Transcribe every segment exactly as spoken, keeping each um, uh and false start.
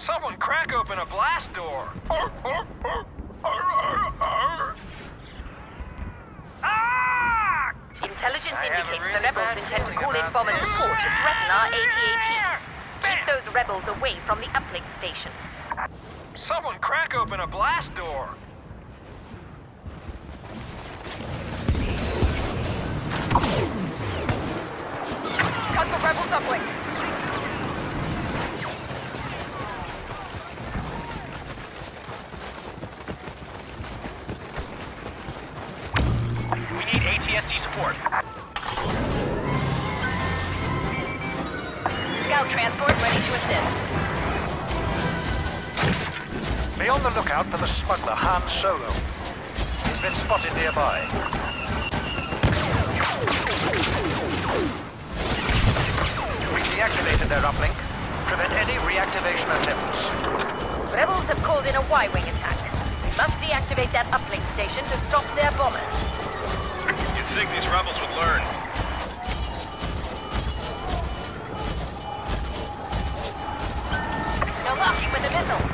Someone crack open a blast door! Ah! Intelligence I have a indicates really the rebels bad intend to feeling call in about bomber this. support to threaten our A T A Ts. Keep those rebels away from the uplink stations. Someone crack open a blast door! Cut the rebels uplink! We need A T S T support. Scout transport ready to assist. Be on the lookout for the smuggler Han Solo. He's been spotted nearby. We deactivated their uplink. Prevent any reactivation attempts. Rebels have called in a Y-wing attack. We must deactivate that uplink station to stop their bombers. You'd think these rebels would learn. They're locking with a missile.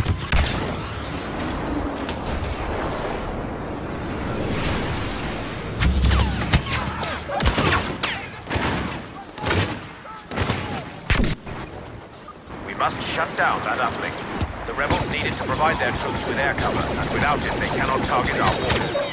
We must shut down that uplink. The rebels needed to provide their troops with air cover, and without it they cannot target our waters.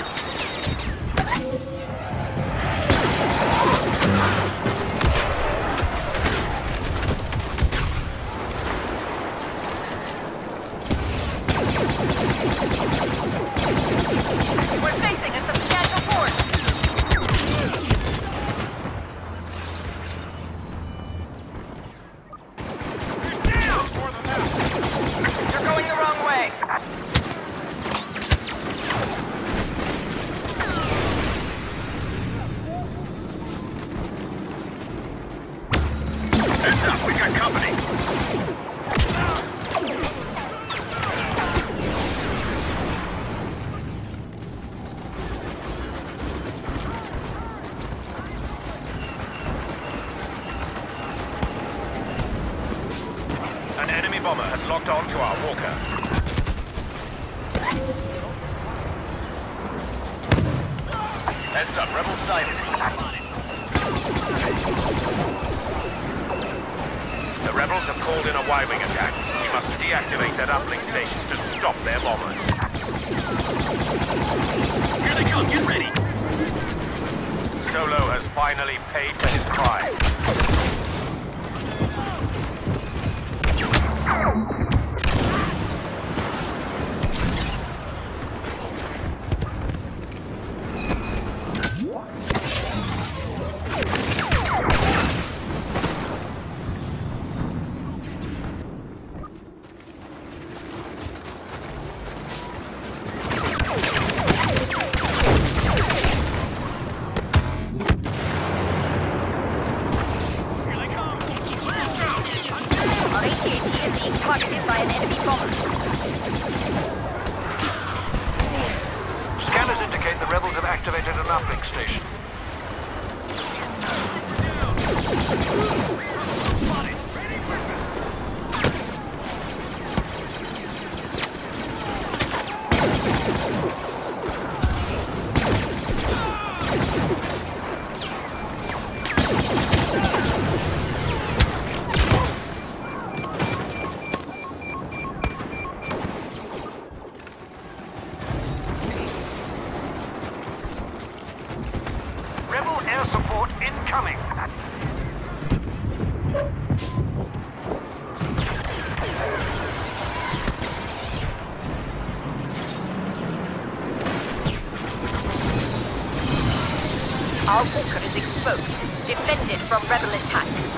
We're facing a substantial force. You're going the wrong way. Heads up, we got company! An enemy bomber has locked on to our walker. Heads up, rebel sighted. The rebels have called in a Y-wing attack. We must deactivate that uplink station to stop their bombers. Here they come, get ready! Solo has finally paid for his crime. Our A T A T is being targeted by an enemy bomber. Scanners indicate the rebels have activated an uplink station. Rebel air support incoming. Our walker is exposed, defended from rebel attack.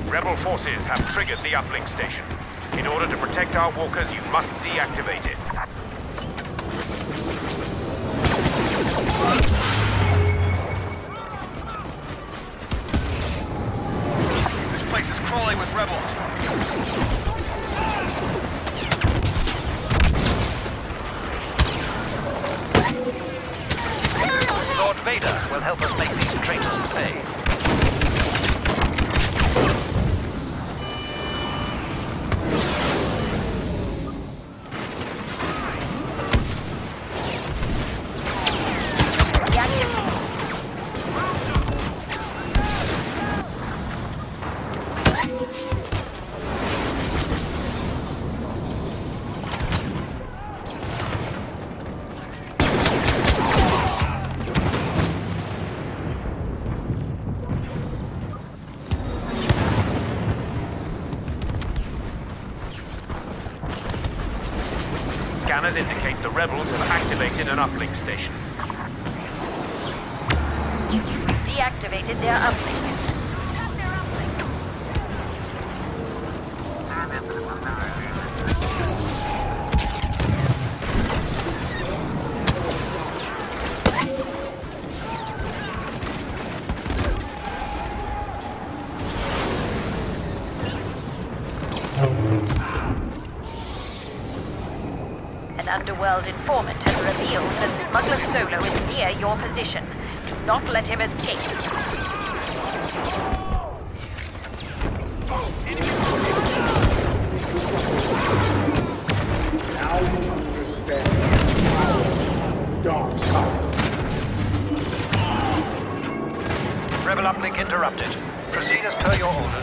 Rebel forces have triggered the uplink station. In order to protect our walkers, you must deactivate it. This place is crawling with rebels. Lord Vader will help us make these traitors pay. Scanners indicate the rebels have activated an uplink station. Deactivated their uplink. An underworld informant has revealed that Smuggler Solo is near your position. Do not let him escape. Now you understand the power of dark side. Rebel uplink interrupted. Proceed as per your orders.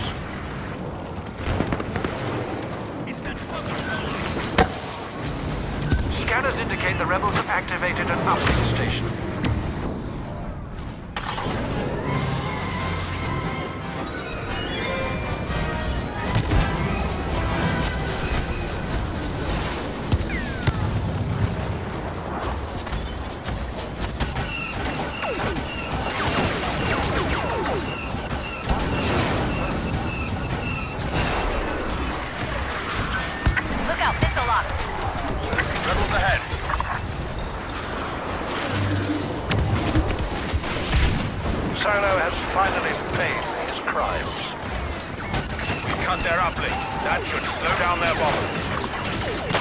Scanners indicate the rebels have activated an uplink station. Look out, missile lock. Rebels ahead. Solo has finally paid for his crimes. We cut their uplink. That should slow down their bomb.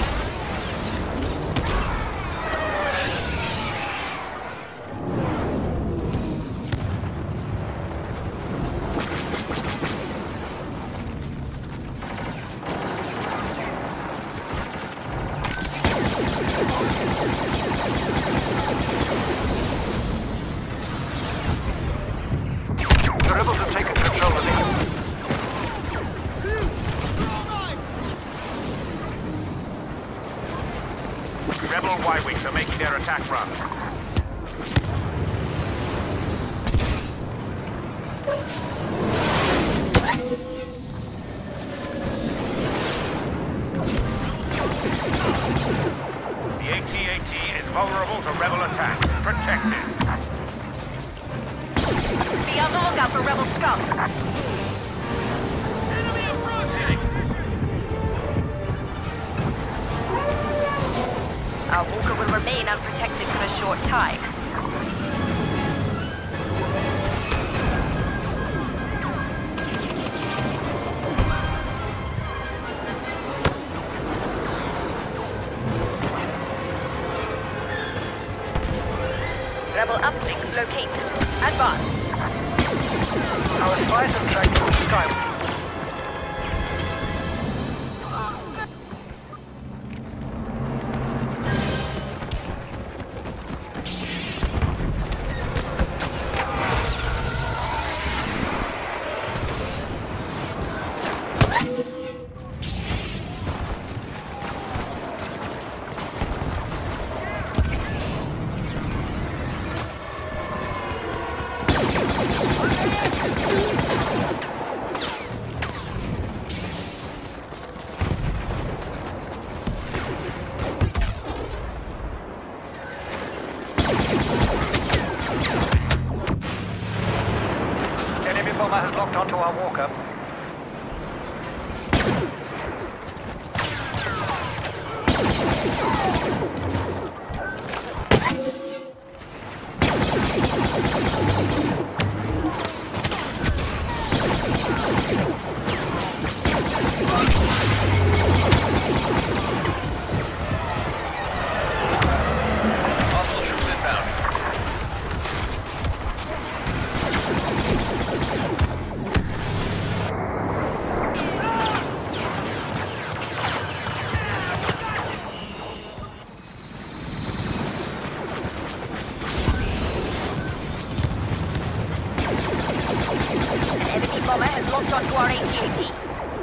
The rebels have taken control of the Rebel Y-Wings are making their attack run. The A T A T is vulnerable to Rebel attack. Protect it. Be on the lookout for rebel scum. Enemy approaching! Our walker will remain unprotected for a short time. Rebel uplink located. Advance. Our spies have tracked from Skyway. Enemy bomber has locked onto our walker. Hostile troops inbound. An enemy bomber has locked onto our A T A T.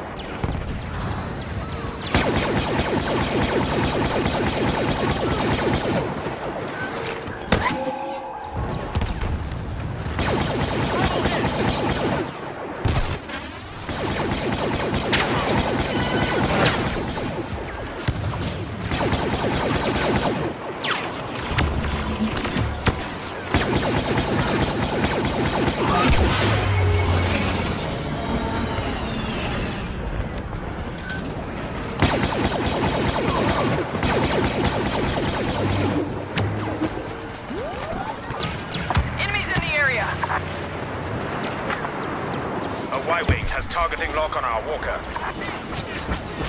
Enemies in the area! A Y-Wing has targeting lock on our walker.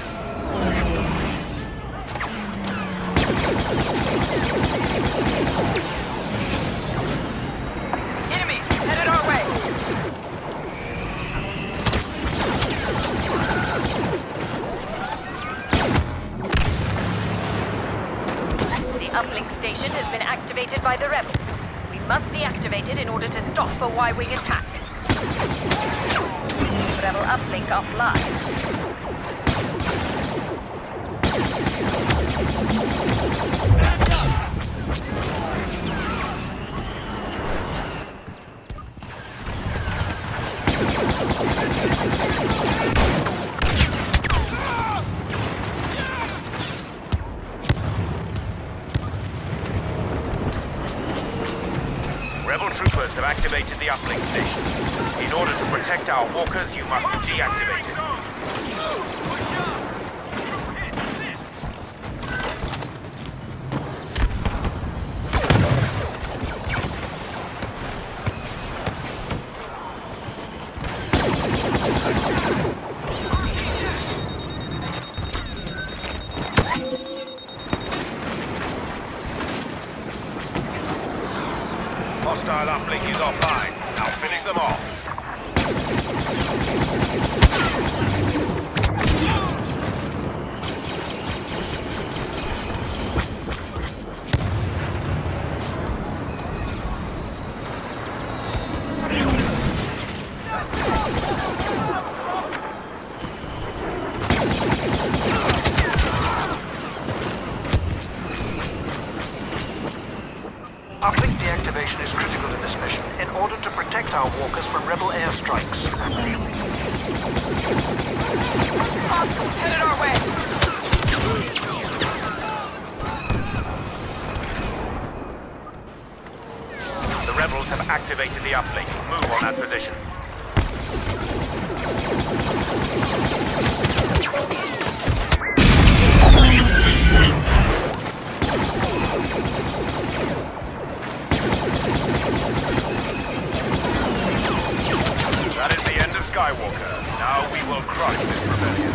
Enemies headed our way! The uplink station has been activated by the rebels. We must deactivate it in order to stop a Y-Wing attack. Rebel uplink offline. Rebel troopers have activated the uplink station. In order to protect our walkers, you must deactivate it. Hostile uplink is offline. Now finish them off. Uplink deactivation is critical in this mission in order to protect our walkers from rebel airstrikes. Hostiles headed our way! The rebels have activated the uplink. Move on that position. That is the end of Skywalker. Now we will crush this rebellion.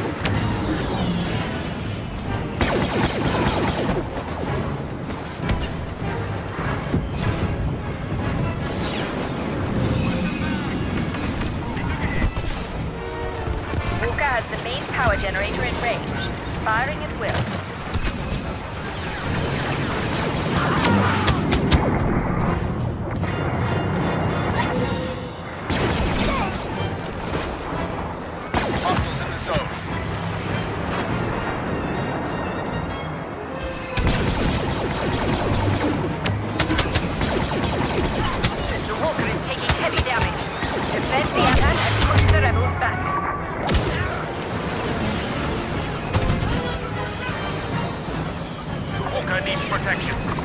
Walker has the main power generator in range, firing at will. Hostiles in the zone. The Walker is taking heavy damage. Defend the attack and push the rebels back. Walker needs protection.